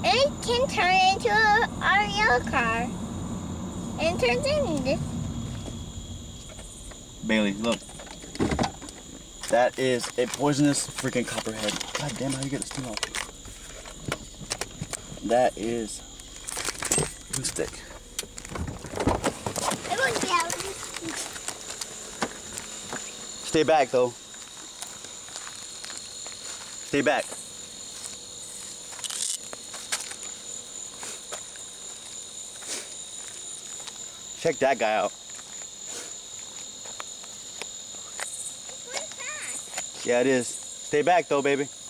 It can turn into our yellow car. And it turns into this. Bailey, look. That is a poisonous freaking copperhead. God damn, how you get this thing off? That is glue stick. It was yellow. Stay back though. Stay back. Check that guy out. Yeah, it is. Stay back though, baby.